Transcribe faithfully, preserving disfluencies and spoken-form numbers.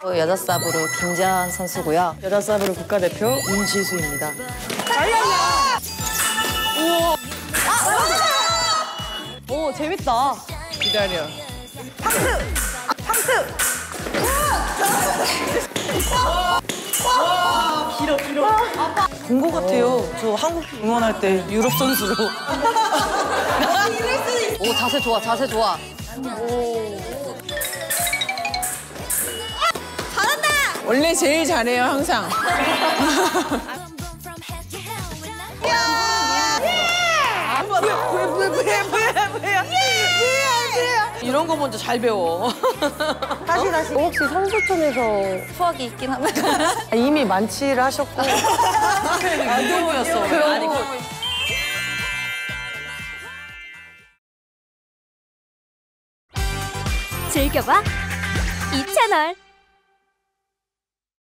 어, 여자 서브로 김재환 선수고요. 여자 서브로 국가대표 윤지수입니다. 달려야! 우와. 오, 재밌다. 기다려. 팡스! 팡스! 와, 길어, 길어. 본 것 같아요. 저 한국 응원할 때 유럽 선수로. 오, 자세 좋아, 자세 좋아. 원래 제일 잘해요, 항상. 이런 거 먼저 잘 배워. 다시, 다시. 혹시 선수촌에서 수학이 있긴 한데. 이미 만취를 하셨고. 안 좋아 보였어. 그리고 즐겨봐 이 채널.